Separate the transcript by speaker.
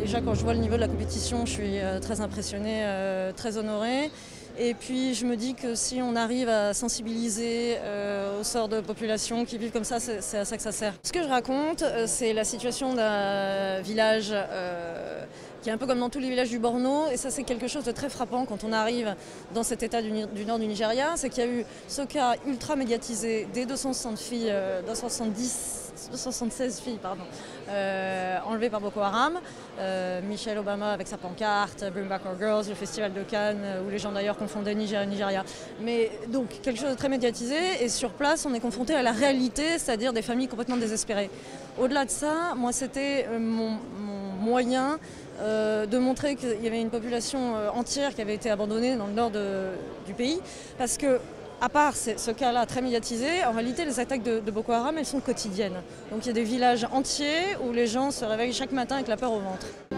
Speaker 1: Déjà quand je vois le niveau de la compétition, je suis très impressionnée, très honorée. Et puis je me dis que si on arrive à sensibiliser au sort de populations qui vivent comme ça, c'est à ça que ça sert. Ce que je raconte, c'est la situation d'un village qui est un peu comme dans tous les villages du Borno. Et ça, c'est quelque chose de très frappant quand on arrive dans cet état du nord du Nigeria. C'est qu'il y a eu ce cas ultra médiatisé des 260 filles, 276 filles enlevées par Boko Haram. Michelle Obama avec sa pancarte, Bring Back Our Girls, le festival de Cannes, où les gens d'ailleurs confondaient Niger et Nigeria. Mais donc quelque chose de très médiatisé, et sur place on est confronté à la réalité, c'est-à-dire des familles complètement désespérées. Au-delà de ça, moi c'était mon moyen de montrer qu'il y avait une population entière qui avait été abandonnée dans le nord du pays, parce que à part ce cas-là très médiatisé, en réalité les attaques de Boko Haram, elles sont quotidiennes. Donc il y a des villages entiers où les gens se réveillent chaque matin avec la peur au ventre.